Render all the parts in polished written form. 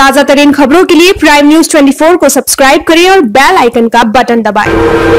ताजा तरीन खबरों के लिए प्राइम न्यूज 24 को सब्सक्राइब करें और बेल आइकन का बटन दबाएं।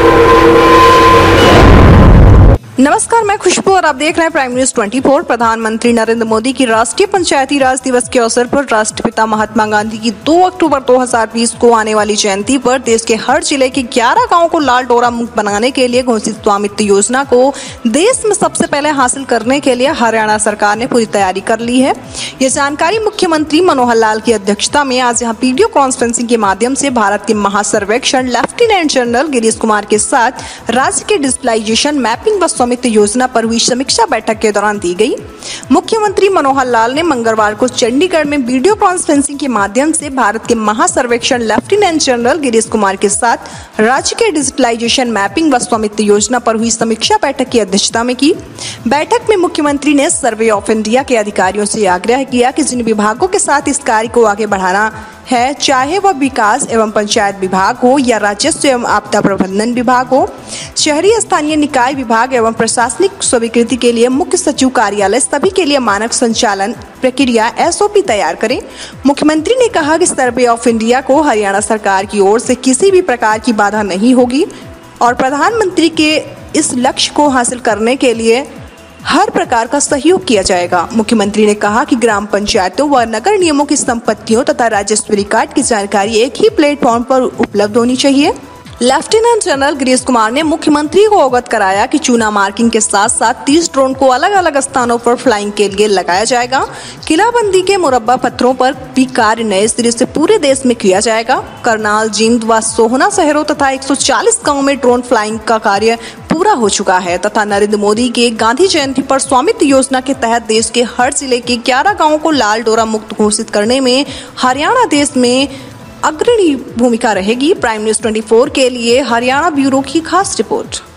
नमस्कार, मैं खुशबू और आप देख रहे हैं प्राइम न्यूज 24। प्रधानमंत्री नरेंद्र मोदी की राष्ट्रीय पंचायती राज दिवस के अवसर पर राष्ट्रपिता महात्मा गांधी की 2 अक्टूबर 2020 को आने वाली जयंती पर देश के हर जिले के 11 गांवों को लाल डोरा मुक्त बनाने के लिए घोषित स्वामित्व योजना को देश में सबसे पहले हासिल करने के लिए हरियाणा सरकार ने पूरी तैयारी कर ली है। ये जानकारी मुख्यमंत्री मनोहर लाल की अध्यक्षता में आज यहाँ वीडियो कॉन्फ्रेंसिंग के माध्यम से भारत के महासर्वेक्षण लेफ्टिनेंट जनरल गिरीश कुमार के साथ राज्य के डिजिटलाइजेशन मैपिंग व स्वामित्व योजना पर हुई समीक्षा बैठक के दौरान दी गई। मुख्यमंत्री मनोहर लाल ने मंगलवार को चंडीगढ़ में वीडियो कॉन्फ्रेंसिंग के माध्यम से भारत के महासर्वेक्षण लेफ्टिनेंट जनरल गिरीश कुमार के साथ राज्य के डिजिटलाइजेशन मैपिंग व स्वामित्व योजना पर हुई समीक्षा बैठक की अध्यक्षता में की। बैठक में मुख्यमंत्री ने सर्वे ऑफ इंडिया के अधिकारियों से आग्रह किया कि जिन विभागों के साथ इस कार्य को आगे बढ़ाना है, चाहे वह विकास एवं पंचायत विभाग हो या राजस्व एवं आपदा प्रबंधन विभाग हो, शहरी स्थानीय निकाय विभाग एवं प्रशासनिक स्वीकृति के लिए मुख्य सचिव कार्यालय सभी के लिए मानक संचालन प्रक्रिया SOP तैयार करें। मुख्यमंत्री ने कहा कि सर्वे ऑफ इंडिया को हरियाणा सरकार की ओर से किसी भी प्रकार की बाधा नहीं होगी और प्रधानमंत्री के इस लक्ष्य को हासिल करने के लिए हर प्रकार का सहयोग किया जाएगा। मुख्यमंत्री ने कहा कि ग्राम पंचायतों व नगर निगमों की संपत्तियों तथा राजस्व रिकॉर्ड की जानकारी एक ही प्लेटफॉर्म पर उपलब्ध होनी चाहिए। लेफ्टिनेंट जनरल गिरीश कुमार ने मुख्यमंत्री को अवगत कराया कि चूना मार्किंग के साथ साथ 30 ड्रोन को अलग अलग स्थानों पर फ्लाइंग के लिए लगाया जाएगा। किलाबंदी के मुरब्बा पत्थरों पर भी कार्य नए सिरे से पूरे देश में किया जाएगा। करनाल, जींद व सोहना शहरों तथा 140 गाँव में ड्रोन फ्लाइंग का कार्य पूरा हो चुका है तथा नरेंद्र मोदी के गांधी जयंती पर स्वामित्व योजना के तहत देश के हर जिले के 11 गांवों को लाल डोरा मुक्त घोषित करने में हरियाणा देश में अग्रणी भूमिका रहेगी। प्राइम न्यूज 24 के लिए हरियाणा ब्यूरो की खास रिपोर्ट।